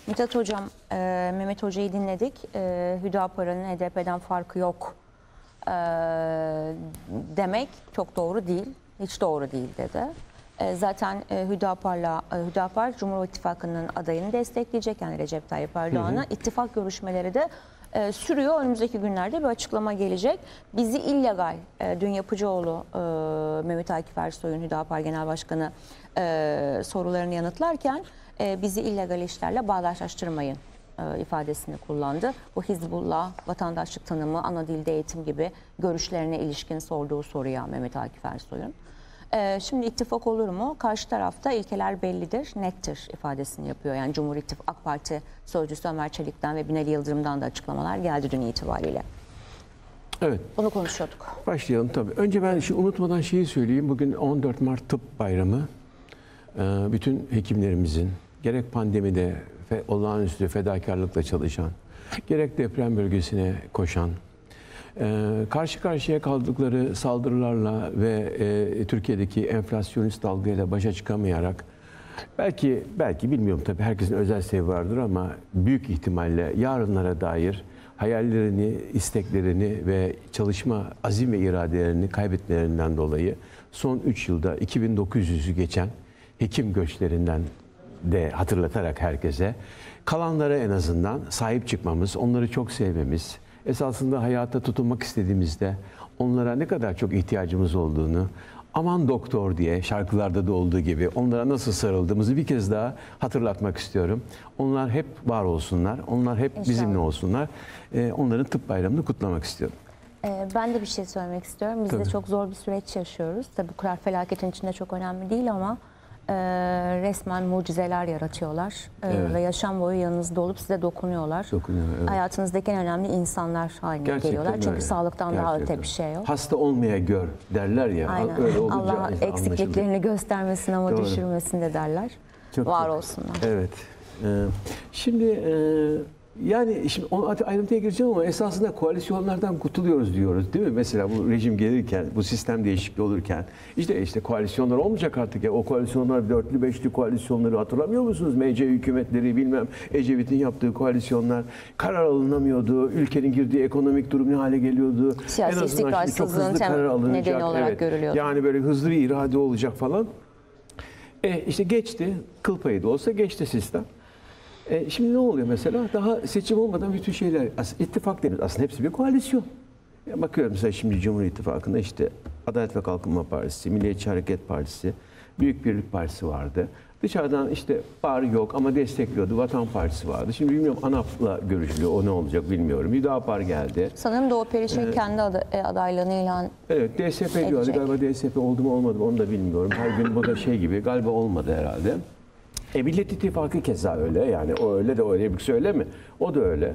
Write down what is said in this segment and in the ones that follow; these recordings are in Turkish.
Mithat Hocam, Mehmet Hoca'yı dinledik. Hüdapar'ın HDP'den farkı yok demek çok doğru değil. Hiç doğru değil dedi. Zaten Hüdapar Cumhur İttifakı'nın adayını destekleyecek, yani Recep Tayyip Erdoğan'ı. İttifak görüşmeleri de sürüyor. Önümüzdeki günlerde bir açıklama gelecek. Bizi illegal, dün Yapıcıoğlu, Mehmet Akif Ersoy'un Hüdapar Genel Başkanı sorularını yanıtlarken bizi illegal işlerle bağdaşlaştırmayın ifadesini kullandı. Bu Hizbullah, vatandaşlık tanımı, ana dilde eğitim gibi görüşlerine ilişkin sorduğu soruya Mehmet Akif Ersoy'un. Şimdi ittifak olur mu? Karşı tarafta ilkeler bellidir, nettir ifadesini yapıyor. Yani Cumhur İttifakı AK Parti sözcüsü Ömer Çelik'ten ve Binali Yıldırım'dan da açıklamalar geldi dün itibariyle. Evet. Bunu konuşuyorduk. Başlayalım tabii. Önce ben unutmadan şeyi söyleyeyim. Bugün 14 Mart Tıp Bayramı. Bütün hekimlerimizin gerek pandemide olağanüstü fedakarlıkla çalışan, gerek deprem bölgesine koşan, karşı karşıya kaldıkları saldırılarla ve Türkiye'deki enflasyonist dalgayla başa çıkamayarak belki bilmiyorum tabii, herkesin özel sebebi vardır ama büyük ihtimalle yarınlara dair hayallerini, isteklerini ve çalışma azim ve iradelerini kaybetmelerinden dolayı son 3 yılda 2900'ü geçen hekim göçlerinden de hatırlatarak herkese, kalanlara en azından sahip çıkmamız, onları çok sevmemiz, esasında hayata tutunmak istediğimizde onlara ne kadar çok ihtiyacımız olduğunu, aman doktor diye şarkılarda da olduğu gibi onlara nasıl sarıldığımızı bir kez daha hatırlatmak istiyorum. Onlar hep var olsunlar, onlar hep İnşallah bizimle olsunlar. Onların tıp bayramını kutlamak istiyorum. Ben de bir şey söylemek istiyorum. Biz de çok zor bir süreç yaşıyoruz. Tabii bu kadar felaketin içinde çok önemli değil ama resmen mucizeler yaratıyorlar. Evet. Ve yaşam boyu yanınızda olup size dokunuyorlar. Evet. Hayatınızdaki en önemli insanlar haline Gerçekten geliyorlar. Çünkü öyle. Sağlıktan daha öte bir şey yok. Hasta olmaya gör derler ya. Aynen. Öyle olunca Allah eksikliklerini göstermesin ama Doğru. düşürmesin de derler. Çok var çok. olsunlar. Evet. Şimdi ayrıntıya gireceğim ama esasında koalisyonlardan kurtuluyoruz diyoruz, değil mi? Mesela bu rejim gelirken, bu sistem değişikliği olurken işte koalisyonlar olmayacak artık ya. O koalisyonlar, dörtlü beşli koalisyonları hatırlamıyor musunuz? MC hükümetleri, bilmem Ecevit'in yaptığı koalisyonlar, karar alınamıyordu. Ülkenin girdiği ekonomik durum ne hale geliyordu? Siyasi istikrarsızlığın nedeni olarak görülüyordu. Yani böyle hızlı bir irade olacak falan. İşte geçti, kıl payı da olsa geçti sistem. Şimdi ne oluyor mesela? Daha seçim olmadan bütün şeyler, ittifak deniz aslında hepsi bir koalisyon. Bakıyorum mesela şimdi Cumhur İttifakı'nda işte Adalet ve Kalkınma Partisi, Milliyetçi Hareket Partisi, Büyük Birlik Partisi vardı. Dışarıdan işte var yok ama destekliyordu, Vatan Partisi vardı. Şimdi bilmiyorum ANAP'la görüşülüyor, o ne olacak bilmiyorum. Hüdapar geldi. Sanırım Doğu Perişan kendi adaylığını ilan Evet, DSP diyordu. Galiba DSP oldu mu olmadı mı onu da bilmiyorum. Her gün bu da şey gibi, galiba olmadı herhalde. Millet İttifakı keza öyle, yani o öyle de öyle bir söyle mi? O da öyle.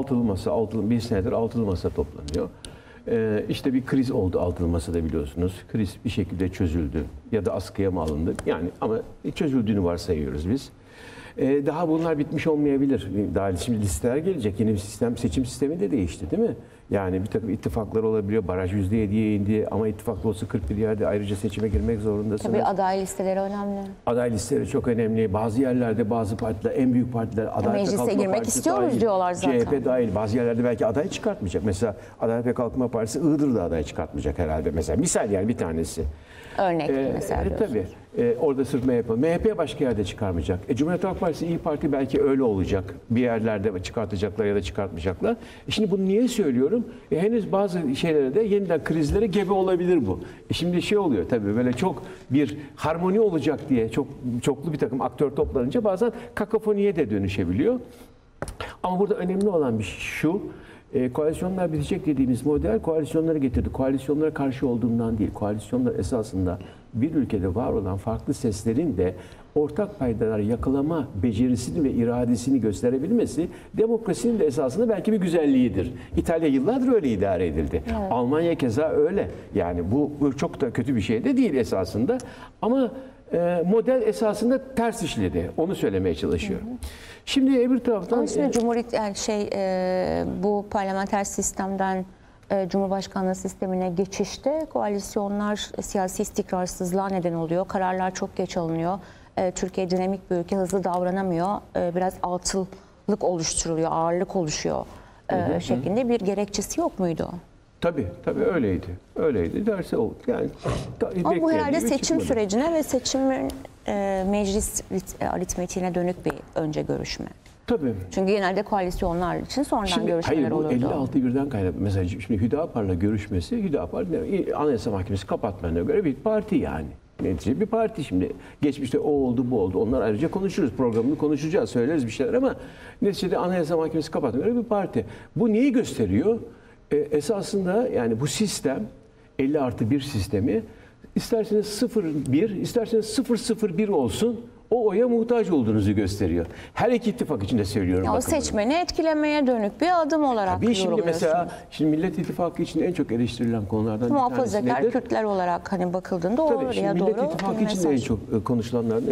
Bir senedir altılı masa toplanıyor. İşte bir kriz oldu altılı masada, biliyorsunuz. Kriz bir şekilde çözüldü ya da askıya mı alındı? Yani ama çözüldüğünü varsayıyoruz biz. Daha bunlar bitmiş olmayabilir. Daha şimdi listeler gelecek. Yeni bir sistem, seçim sistemi de değişti, değil mi? Yani bir takım ittifaklar olabiliyor. Baraj %7'ye indi ama ittifaklı olsa 41 yerde ayrıca seçime girmek zorundasınız. Tabii aday listeleri önemli. Aday listeleri çok önemli. Bazı yerlerde bazı partiler, en büyük partiler meclise girmek istiyoruz dahil, diyorlar zaten. CHP dahil. Bazı yerlerde belki aday çıkartmayacak. Mesela Adalet ve Kalkınma Partisi Iğdır'da aday çıkartmayacak herhalde. Mesela misal, yani bir tanesi. Örnek mesela. Tabii. Orada sırf MHP başka yerde çıkarmayacak. Cumhuriyet Halk Partisi, İYİ Parti belki öyle olacak. Bir yerlerde çıkartacaklar ya da çıkartmayacaklar. Şimdi bunu niye söylüyorum? Henüz bazı şeylere de yeniden krizlere gebe olabilir bu. Şimdi şey oluyor tabii, böyle çok bir harmoni olacak diye çoklu bir takım aktör toplanınca bazen kakofoniye de dönüşebiliyor. Ama burada önemli olan bir şu: koalisyonlar bitecek dediğimiz model koalisyonları getirdi. Koalisyonlara karşı olduğundan değil. Koalisyonlar esasında bir ülkede var olan farklı seslerin de ortak paydaları yakalama becerisini ve iradesini gösterebilmesi demokrasinin de esasında belki bir güzelliğidir. İtalya yıllardır öyle idare edildi. Evet. Almanya keza öyle. Yani bu çok da kötü bir şey de değil esasında. Ama model esasında ters işledi. Onu söylemeye çalışıyorum. Şimdi öbür taraftan... Cumhuriyet bu parlamenter sistemden Cumhurbaşkanlığı sistemine geçişte koalisyonlar siyasi istikrarsızlığa neden oluyor. Kararlar çok geç alınıyor. Türkiye dinamik bir ülke, hızlı davranamıyor. Biraz altılık oluşturuluyor, ağırlık oluşuyor şeklinde bir gerekçesi yok muydu? Tabii öyleydi. Öyleydi. Derse oldu. Yani ama bu herhalde seçim çıkmadı. sürecine ve seçimin meclis aritmetiğine dönük bir önce görüşme. Tabii. Çünkü genelde koalisyonlar için sonradan görüşmeler hayır, bu olurdu. 56 birden kaynaklı. Mesela şimdi Hüdapar'la görüşmesi, Hüdapar Anayasa Mahkemesi kapatmanına göre bir parti yani. Netice bir parti şimdi. Geçmişte o oldu, bu oldu. Onlar ayrıca konuşuruz. Programını konuşacağız, söyleriz bir şeyler ama neticede Anayasa Mahkemesi kapatmanına göre bir parti. Bu neyi gösteriyor? Esasında yani bu sistem 50+1 sistemi isterseniz 0-1, isterseniz 0-0-1 olsun, o oya muhtaç olduğunuzu gösteriyor. Her iki ittifak için de söylüyorum. Ya o seçmeni etkilemeye dönük bir adım olarak bir şimdi yorumluyorsunuz. mesela Millet İttifakı için en çok eleştirilen konulardan bir tanesi Muhafazakar nedir? Kürtler olarak hani bakıldığında Tabii, şimdi oraya Millet doğru İttifakı bir için de en mesaj. çok konuşulanlar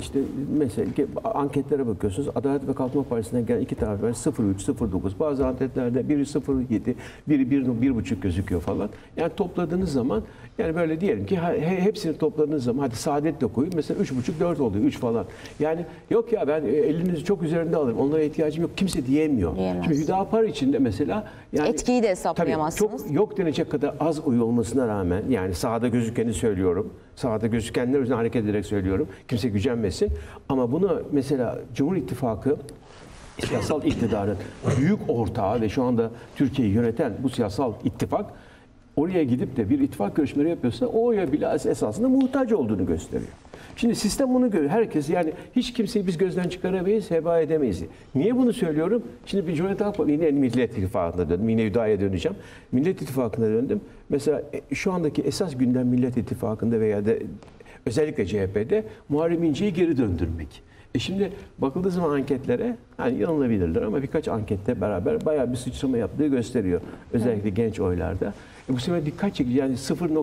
mesela anketlere bakıyorsunuz. Adalet ve Kalkınma Partisi'nden gelen iki taraf var. 0,3, 0,9. Bazı anketlerde biri 0,7, biri 1,5 gözüküyor falan. Yani topladığınız zaman yani böyle diyelim ki hepsini topladığınız zaman hadi saadet de koyun. Mesela 3,5, 4 oluyor. 3 falan. Yani yok ya ben elinizi çok üzerinde alırım. Onlara ihtiyacım yok. Kimse diyemiyor. Diyemez. Şimdi Hüdapar için de mesela yani Etkiyi de hesaplayamazsınız. Tabii, çok yok denecek kadar az oy olmasına rağmen yani sahada gözükeni söylüyorum. Sahada gözükenler üzerine hareket ederek söylüyorum. Kimse gücenmesin. Ama bunu mesela Cumhur İttifakı siyasal iktidarın büyük ortağı ve şu anda Türkiye'yi yöneten bu siyasal ittifak oraya gidip de bir ittifak görüşmeleri yapıyorsa o oya bile esasında muhtaç olduğunu gösteriyor. Şimdi sistem bunu görüyor. Herkes yani hiç kimseyi biz gözden çıkaramayız, heba edemeyiz. Niye bunu söylüyorum? Şimdi bir Cumhuriyet Halk Partisi, yine Millet İttifakı'na döndüm. Yine Hüda'ya döneceğim. Millet İttifakı'na döndüm. Mesela şu andaki esas gündem Millet İttifakı'nda veya da özellikle CHP'de Muharrem İnce'yi geri döndürmek. Şimdi bakıldığı zaman anketlere yani yanılabilirler ama birkaç ankette beraber bayağı bir sıçrama yaptığı gösteriyor. Özellikle genç oylarda. Bu sefer dikkat çekici yani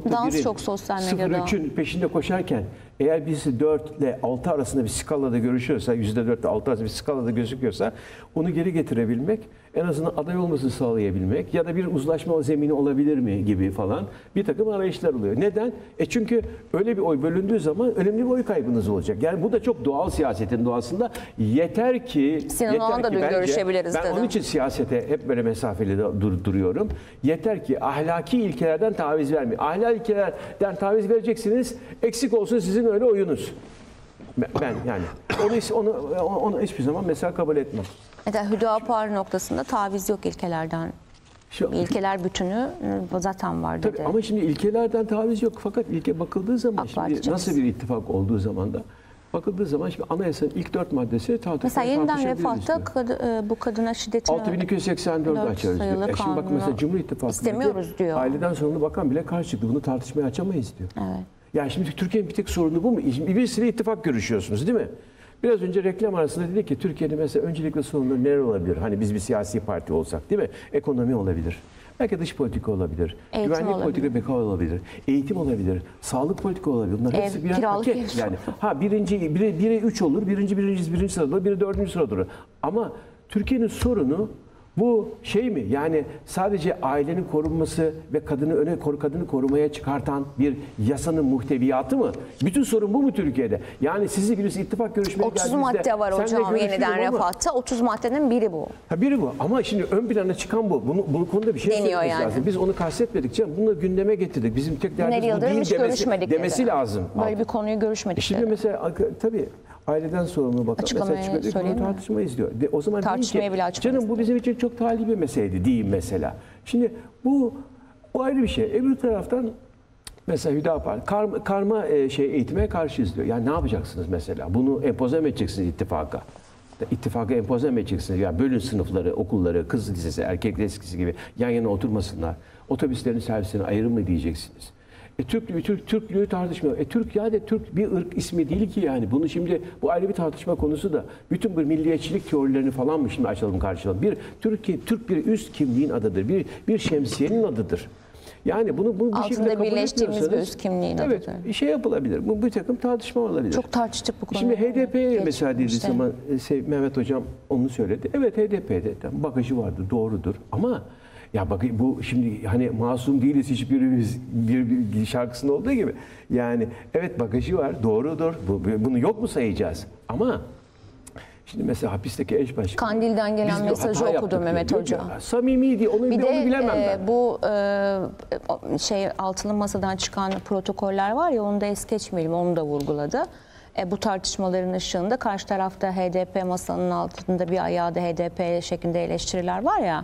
0,1'in peşinde koşarken eğer birisi 4 ile 6 arasında bir skalada görüşüyorsa, %4 ile 6 arasında bir skalada gözüküyorsa onu geri getirebilmek, en azından aday olmasını sağlayabilmek ya da bir uzlaşma zemini olabilir mi gibi falan bir takım arayışlar oluyor. Neden? Çünkü öyle bir oy bölündüğü zaman önemli bir oy kaybınız olacak. Yani bu da çok doğal siyasetin doğasında. Yeter ki Sinan Oğan da dün görüşebiliriz ben dedi. onun için siyasete hep böyle mesafeli duruyorum. Yeter ki ahlaki ilkelerden taviz vermeyin. Ahlaki ilkelerden taviz vereceksiniz. Eksik olsun sizin öyle oyunuz. Ben yani onu hiçbir zaman mesela kabul etmem. Mesela Hüdapar noktasında taviz yok ilkelerden. İlkeler bütünü zaten var dedi. Tabii, ama şimdi ilkelerden taviz yok. Fakat ilke bakıldığı zaman şimdi nasıl bir ittifak olduğu zaman da bakıldığı zaman şimdi anayasanın ilk 4 maddesi mesela yeniden Refah'ta bu kadına şiddetin 6284 açarız diyor. Şimdi bak mesela Cumhur İttifakı'nda istemiyoruz diyor. Aileden sorumlu bakan bile karşı çıktı. Bunu tartışmaya açamayız diyor. Evet. Yani şimdi Türkiye'nin bir tek sorunu bu mu? Birisiyle ittifak görüşüyorsunuz değil mi? Biraz önce reklam arasında dedik ki Türkiye'nin mesela öncelikle sorunları neler olabilir? Hani biz bir siyasi parti olsak değil mi? Ekonomi olabilir. Belki dış politika olabilir. Eğitim Güvenlik olabilir. politika beka olabilir. Eğitim olabilir. Sağlık politika olabilir. Bunlar hepsi birer paket. Yani biri 3 olur. Birinci sırada olur. Biri 4. sırada olur. Ama Türkiye'nin sorunu bu şey mi? Yani sadece ailenin korunması ve kadını korumaya çıkartan bir yasanın muhteviyatı mı? Bütün sorun bu mu Türkiye'de? Yani sizi birisi ittifak görüşmeye 30 madde var hocam yeniden Refah'ta. 30 maddenin biri bu. Biri bu. Ama şimdi ön plana çıkan bu. Bu konuda bir şey söylememiz lazım. Biz onu kastetmedik canım. Bunu gündeme getirdik. Bizim tek derdimiz bu değil demesi lazım. Böyle bir konuyu görüşmedik Şimdi dedi. mesela tabii aileden sorumlu bakan mesela çıkıyor, bunu tartışmayız diyor. O zaman tartışmaya bile açmayız. Canım bu bizim için çok tali bir meseleydi diyeyim mesela. Şimdi bu ayrı bir şey. Öbür taraftan mesela Hüdapar karma eğitime karşıyız diyor. Yani ne yapacaksınız mesela? Bunu empoze mi edeceksiniz ittifaka? İttifaka empoze mi edeceksiniz? Yani bölün sınıfları, okulları, kız lisesi, erkek lisesi gibi yan yana oturmasınlar. Otobüslerin servisini ayırın mı diyeceksiniz? Türklüğü tartışmıyor. Türk bir ırk ismi değil ki yani. Bunu şimdi bu ayrı bir tartışma konusu da. Bütün bu milliyetçilik teorilerini falan mı şimdi açalım karşılayalım? Türk bir üst kimliğin adıdır. Bir şemsiyenin adıdır. Yani bunu bu şekilde altında kabul birleştiğimiz bir üst kimliğin adıdır. Evet, bir şey yapılabilir. Bu bir takım tartışma olabilir. Çok tartıştık bu konuyu. Şimdi HDP'ye mesela dediği zaman Mehmet Hocam onu söyledi. Evet HDP'de bakışı vardı, doğrudur. Ama Ya bak bu şimdi hani masum değiliz hiçbirimiz bir şarkısında olduğu gibi. Yani evet bagajı var, doğrudur. Bunu yok mu sayacağız? Ama şimdi mesela hapisteki eş başkanı. Kandil'den gelen biz bir mesajı hata okudu yaptık Mehmet diyor. Hoca. Ya, samimiydi. Onu Bir onu bilemem de ben. bu altılı masadan çıkan protokoller var ya, onu da es geçmeyelim, onu da vurguladı. Bu tartışmaların ışığında karşı tarafta HDP masanın altında bir ayağı da HDP şeklinde eleştiriler var ya.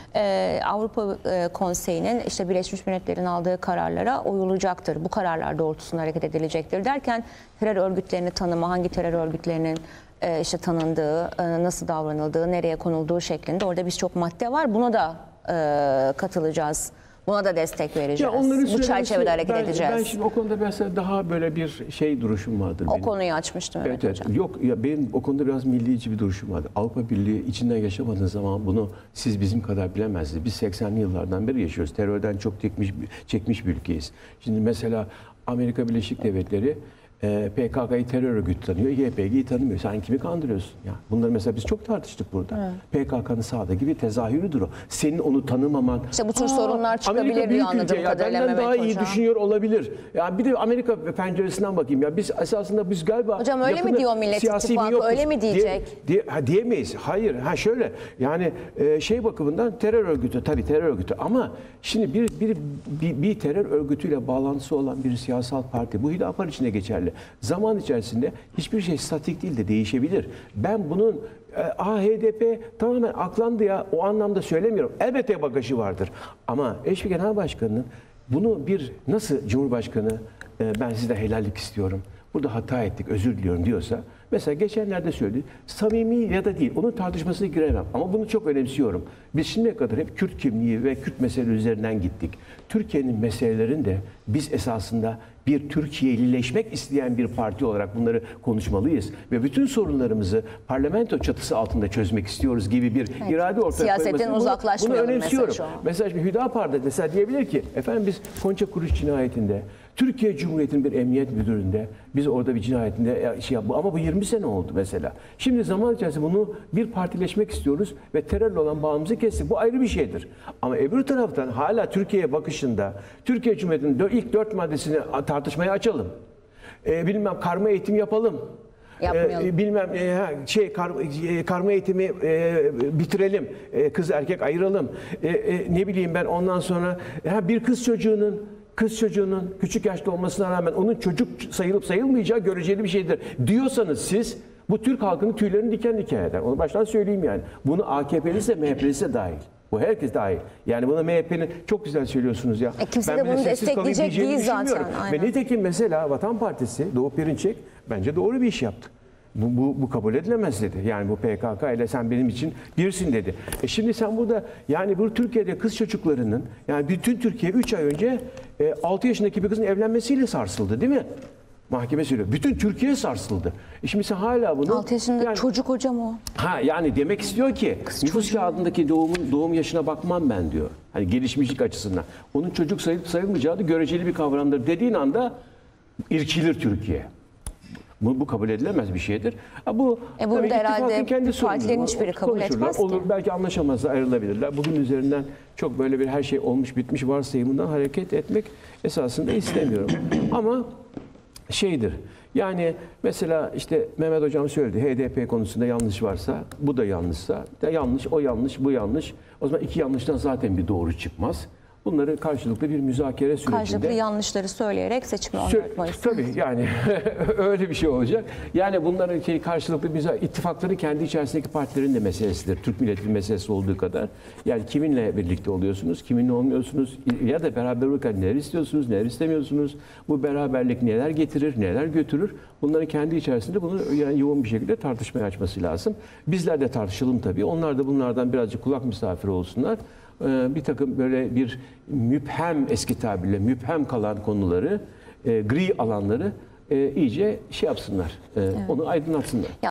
Avrupa Konseyi'nin işte Birleşmiş Milletler'in aldığı kararlara uyulacaktır. Bu kararlar doğrultusunda hareket edilecektir derken terör örgütlerini tanıma, hangi terör örgütlerinin işte tanındığı, nasıl davranıldığı, nereye konulduğu şeklinde orada birçok madde var. Buna da katılacağız. Buna da destek vereceğiz. Bu çerçevede hareket edeceğiz. Ben şimdi o konuda mesela daha böyle bir duruşum vardır benim. O konuyu açmıştım evet, evet hocam. Yok ya, benim o konuda biraz millici bir duruşum vardır. Avrupa Birliği içinden yaşamadığınız zaman bunu siz bizim kadar bilemezsiniz. Biz 80'li yıllardan beri yaşıyoruz. Terörden çok çekmiş bir ülkeyiz. Şimdi mesela Amerika Birleşik Devletleri PKK'yı terör örgütü tanıyor, YPG'yi tanımıyor. Sen kimi kandırıyorsun? Ya bunları mesela biz çok tartıştık burada. Evet. PKK'nın sağdaki bir tezahürüdür o. Senin onu tanımaman. İşte bu tür sorunlar çıkabilir Amerika diyor anladığım kadarıyla benden Mehmet daha iyi Hoca. düşünüyor olabilir. Ya bir de Amerika penceresinden bakayım. Ya biz esasında biz galiba hocam öyle mi diyor Millet İttifakı? Öyle mi diyecek? Diyemeyiz. Hayır. Şöyle. Yani bakımından terör örgütü, tabii terör örgütü, ama şimdi bir terör örgütüyle bağlantısı olan bir siyasal parti, bu Hüdapar için de geçerli. Zaman içerisinde hiçbir şey statik değil de değişebilir. Ben bunun HDP tamamen aklandı ya, o anlamda söylemiyorum. Elbette bagajı vardır. Ama eş bir genel başkanının bunu nasıl Cumhurbaşkanı ben sizden helallik istiyorum, burada hata ettik, özür diliyorum diyorsa, mesela geçenlerde söyledi, samimi ya da değil, onun tartışmasına giremem. Ama bunu çok önemsiyorum. Biz şimdiye kadar hep Kürt kimliği ve Kürt meseleleri üzerinden gittik. Türkiye'nin meselelerinde biz esasında bir Türkiye'lileşmek isteyen bir parti olarak bunları konuşmalıyız. Ve bütün sorunlarımızı parlamento çatısı altında çözmek istiyoruz gibi bir irade ortaya koyması. Siyasetten uzaklaşmayalım bunu önemsiyorum. mesajı o. Mesela Hüdapar'da mesela diyebilir ki, efendim biz Konça Kuruç cinayetinde, Türkiye Cumhuriyeti'nin bir emniyet müdüründe, biz orada bir cinayetinde ama bu 20 sene oldu mesela. Şimdi zaman içerisinde bunu bir partileşmek istiyoruz ve terörle olan bağımızı kestik. Bu ayrı bir şeydir. Ama öbür taraftan hala Türkiye'ye bakışında, Türkiye Cumhuriyeti'nin ilk 4 maddesini tartışmaya açalım. Bilmem karma eğitim yapalım. Bilmem karma eğitimi bitirelim. Kız erkek ayıralım. Ne bileyim ben, ondan sonra bir kız çocuğunun küçük yaşta olmasına rağmen onun çocuk sayılıp sayılmayacağı göreceli bir şeydir diyorsanız siz, bu Türk halkının tüylerini diken diken eder. Onu baştan söyleyeyim yani. Bunu AKP'lisi de MHP'lisi de dahil. Bu herkes dahil. Yani bunu MHP'nin çok güzel söylüyorsunuz ya. Kimse de bunu destekleyecek değil zaten. Ve nitekim mesela Vatan Partisi, Doğu Perinçek bence doğru bir iş yaptı. Bu kabul edilemez dedi. Yani bu PKK ile sen benim için birsin dedi. Şimdi sen burada, yani bu Türkiye'de kız çocuklarının, yani bütün Türkiye 3 ay önce 6 yaşındaki bir kızın evlenmesiyle sarsıldı değil mi? Mahkeme söylüyor. Bütün Türkiye sarsıldı. Şimdi sen hala bunu... 6 yaşında çocuk hocam o. Yani demek istiyor ki nüfus kağıdındaki doğum yaşına bakmam ben diyor. Hani gelişmişlik açısından. Onun çocuk sayılıp sayılmayacağı da göreceli bir kavramdır dediğin anda irkilir Türkiye. Bu kabul edilemez bir şeydir. Bu bunu da herhalde kendi partilerin hiçbiri kabul etmez ki. Olur, belki anlaşamazlar, ayrılabilirler. Bugün üzerinden çok böyle bir her şey olmuş bitmiş varsayımından hareket etmek esasında istemiyorum. Ama yani mesela işte Mehmet Hocam söyledi, HDP konusunda yanlış varsa, bu da yanlışsa, yanlış, o yanlış, bu yanlış. O zaman iki yanlıştan zaten bir doğru çıkmaz. Bunları karşılıklı bir müzakere sürecinde... Karşılıklı yanlışları söyleyerek seçimi anlatmayız. Tabii yani öyle bir şey olacak. Yani bunların karşılıklı ittifakları kendi içerisindeki partilerin de meselesidir. Türk milletinin meselesi olduğu kadar. Yani kiminle birlikte oluyorsunuz, kiminle olmuyorsunuz, ya da beraber olurken neler istiyorsunuz, neler istemiyorsunuz. Bu beraberlik neler getirir, neler götürür. Bunların kendi içerisinde bunu yani yoğun bir şekilde tartışmaya açması lazım. Bizler de tartışalım tabii. Onlar da bunlardan birazcık kulak misafiri olsunlar. Bir takım böyle bir müphem, eski tabirle müphem kalan konuları, gri alanları iyice yapsınlar. Evet. Onu aydınlatsınlar.